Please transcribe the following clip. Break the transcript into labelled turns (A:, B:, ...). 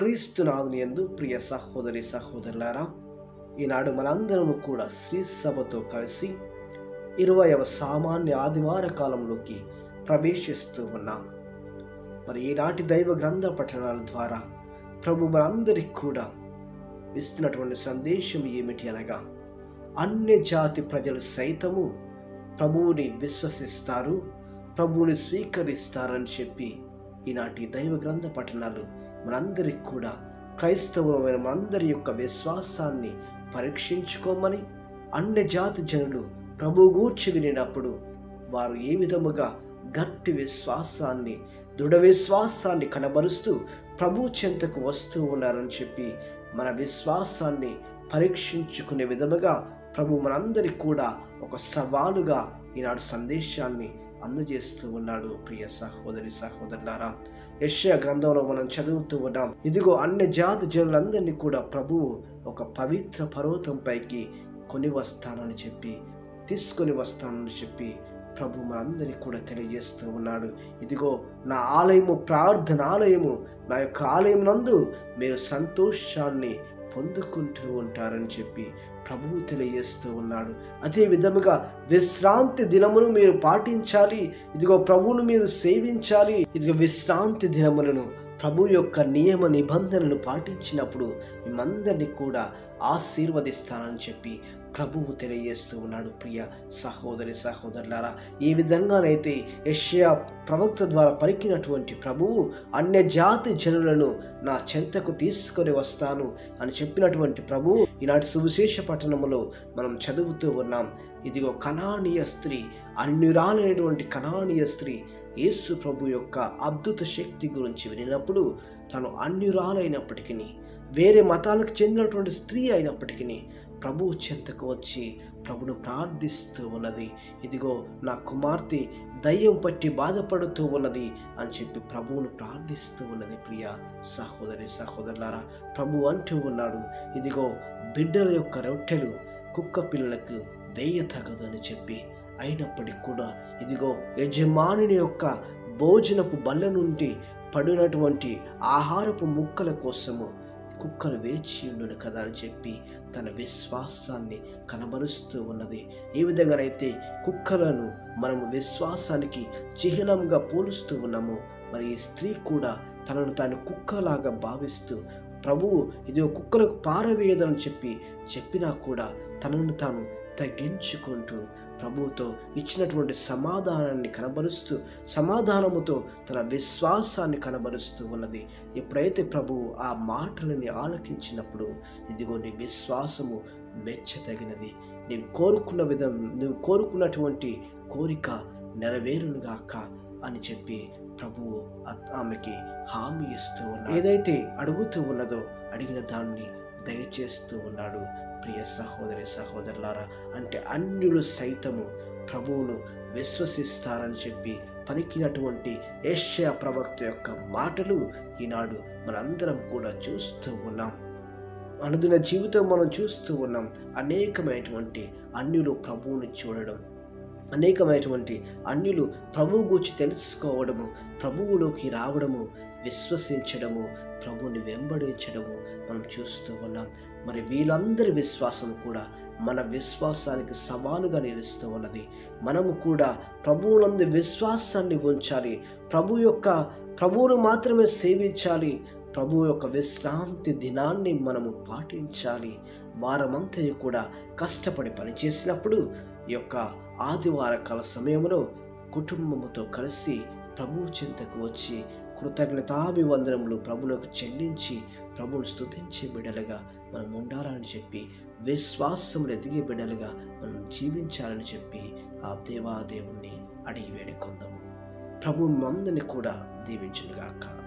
A: క్రీస్తునాథుని యందు ప్రియ సహోదరి సహోదరులారా, ఈనాడు మనందరము కూడా శ్రీ సభతో కలిసి 20వ సామాన్య ఆదివార కాలంలోకి ప్రవేశిస్తూ ఉన్నాం. మరి ఈనాటి దైవ గ్రంథ పఠనాల ద్వారా ప్రభు మనందరికి కూడా ఇస్తున్నటువంటి సందేశం ఏమిటి అనగా, అన్య జాతి ప్రజలు సైతము ప్రభువుని విశ్వసిస్తారు, ప్రభువుని స్వీకరిస్తారని చెప్పి ఈనాటి దైవ గ్రంథ పఠనాలు మనందరికి కూడా క్రైస్తవులమైన మనందరి యొక్క విశ్వాసాన్ని పరీక్షించుకోమని, అన్య జాతి జనులు ప్రభు గూర్చి వినినప్పుడు వారు ఏ విధముగా గట్టి విశ్వాసాన్ని, దృఢ విశ్వాసాన్ని కనబరుస్తూ ప్రభు చెంతకు వస్తూ ఉన్నారని చెప్పి మన విశ్వాసాన్ని పరీక్షించుకునే విధముగా ప్రభు మనందరికి కూడా ఒక సవాలుగా ఈనాడు సందేశాన్ని అందజేస్తూ ఉన్నాడు. ప్రియ సహోదరి సహోదరులారా, యెషయా గ్రంథంలో మనం చదువుతూ ఉన్నాం, ఇదిగో అన్య జాతి జనులందరినీ కూడా ప్రభువు ఒక పవిత్ర పర్వతం పైకి తీసుకొని వస్తానని చెప్పి ప్రభు మనందరికీ కూడా తెలియజేస్తూ ఉన్నాడు. ఇదిగో నా ఆలయము, ప్రార్థన ఆలయము, నా యొక్క ఆలయం నందు మీరు సంతోషాన్ని పొందుకుంటూ ఉంటారని చెప్పి ప్రభువు తెలియజేస్తూ ఉన్నాడు. అదే విధముగా విశ్రాంతి దినమును మీరు పాటించాలి, ఇదిగో ప్రభువును మీరు సేవించాలి. ఇదిగో విశ్రాంతి దినములను ప్రభు యొక్క నియమ నిబంధనలు పాటించినప్పుడు మిమ్మందరినీ కూడా ఆశీర్వదిస్తానని చెప్పి ప్రభువు తెలియజేస్తూ ఉన్నాడు. ప్రియ సహోదరి సహోదరులారా, ఈ విధంగానైతే యెషయా ప్రవక్త ద్వారా పలికినటువంటి ప్రభువు అన్య జాతి జనులను నా చెంతకు తీసుకొని వస్తాను అని చెప్పినటువంటి ప్రభువు ఈనాటి సువిశేష పట్టణములో మనం చదువుతూ ఉన్నాం. ఇదిగో కనానీయ స్త్రీ, అన్యురాలైనటువంటి కనానీయ స్త్రీ యేసు ప్రభు యొక్క అద్భుత శక్తి గురించి వినినప్పుడు తను అన్యురాలైనప్పటికీ, వేరే మతాలకు చెందినటువంటి స్త్రీ అయినప్పటికీ ప్రభువు చెంతకు వచ్చి ప్రభును ప్రార్థిస్తూ ఉన్నది. ఇదిగో నా కుమార్తె దయ్యం పట్టి బాధపడుతూ ఉన్నది అని చెప్పి ప్రభువును ప్రార్థిస్తూ ఉన్నది. ప్రియ సహోదరి సహోదరులారా, ప్రభు అంటూ ఉన్నాడు, ఇదిగో బిడ్డల యొక్క రొట్టెలు కుక్క పిల్లలకు వేయతగదు అని చెప్పి, అయినప్పటికీ కూడా ఇదిగో యజమానుని యొక్క భోజనపు బల్ల నుండి పడినటువంటి ఆహారపు ముక్కల కోసము కుక్కలు వేచి ఉండును కదా అని చెప్పి తన విశ్వాసాన్ని కనబరుస్తూ ఉన్నది. ఏ విధంగానైతే కుక్కలను మనము విశ్వాసానికి చిహ్నంగా పోలుస్తూ ఉన్నాము, మరి ఈ స్త్రీ కూడా తనను తాను కుక్కలాగా భావిస్తూ ప్రభువు ఇదిగో కుక్కలకు పారవేయదని చెప్పినా కూడా తనను తాను తగ్గించుకుంటూ ప్రభువుతో ఇచ్చినటువంటి సమాధానాన్ని కనబరుస్తూ, సమాధానముతో తన విశ్వాసాన్ని కనబరుస్తూ ఉన్నది. ఎప్పుడైతే ప్రభువు ఆ మాటలని ఆలకించినప్పుడు, ఇదిగో నీ విశ్వాసము మెచ్చదగినది, నువ్వు కోరుకున్నటువంటి కోరిక నెరవేరునుగాక అని చెప్పి ప్రభువు ఆమెకి హామీ ఇస్తూ ఉన్నాడు. ఏదైతే అడుగుతూ ఉన్నదో అడిగిన దాన్ని దయచేస్తూ ఉన్నాడు. ప్రియ సహోదరి సహోదరులారా, అంటే అన్యులు సైతము ప్రభువును విశ్వసిస్తారని చెప్పి పలికినటువంటి యెషయా ప్రవక్త యొక్క మాటలు ఈనాడు మనందరం కూడా చూస్తూ ఉన్నాం. అనుదిన జీవితం మనం చూస్తూ ఉన్నాం. అనేకమైనటువంటి అన్యులు ప్రభువుని చూడడం, అనేకమైనటువంటి అన్యులు ప్రభువు గురించి తెలుసుకోవడము, ప్రభువులోకి రావడము, విశ్వసించడము, ప్రభువుని వెంబడించడము మనం చూస్తూ ఉన్నాం. మరి వీళ్ళందరి విశ్వాసం కూడా మన విశ్వాసానికి సవాలుగా నిలుస్తూ ఉన్నది. మనము కూడా ప్రభువునందు విశ్వాసాన్ని ఉంచాలి, ప్రభువును మాత్రమే సేవించాలి, ప్రభువు యొక్క విశ్రాంతి దినాన్ని మనము పాటించాలి. వారమంతయు కూడా కష్టపడి పనిచేసినప్పుడు ఈ యొక్క ఆదివార కాల సమయంలో కుటుంబముతో కలిసి ప్రభువు చెంతకు వచ్చి కృతజ్ఞతాభివందనములు ప్రభువులకు చెల్లించి ప్రభువును స్తుతించే బిడ్డలుగా మనం ఉండాలని చెప్పి, విశ్వాసములు ఎదిగే బిడ్డలుగా మనం జీవించాలని చెప్పి ఆ దేవాదేవుణ్ణి అడిగి వేడుకొందాము. ప్రభువు మందని కూడా దీవించునుగాక.